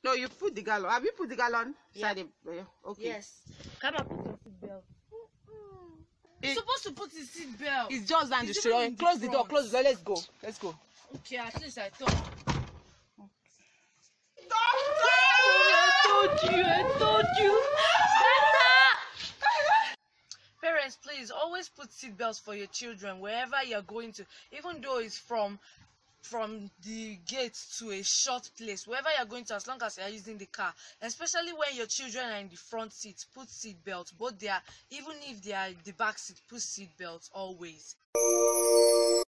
No, you put the gallon. Have you put the gallon? Yeah. Okay. Yes. Come and put your seatbelt. You're supposed to put the seatbelt. It's just down the It's street. even in Close the the door. front. Close the door. Let's go. Let's go. Okay, at least I thought. I told you. Parents, please always put seatbelts for your children wherever you're going to, even though it's from the gate to a short place, wherever you're going to, as long as you're using the car, especially when your children are in the front seat, put seatbelts. Both they are, even if they are in the back seat, put seatbelts always.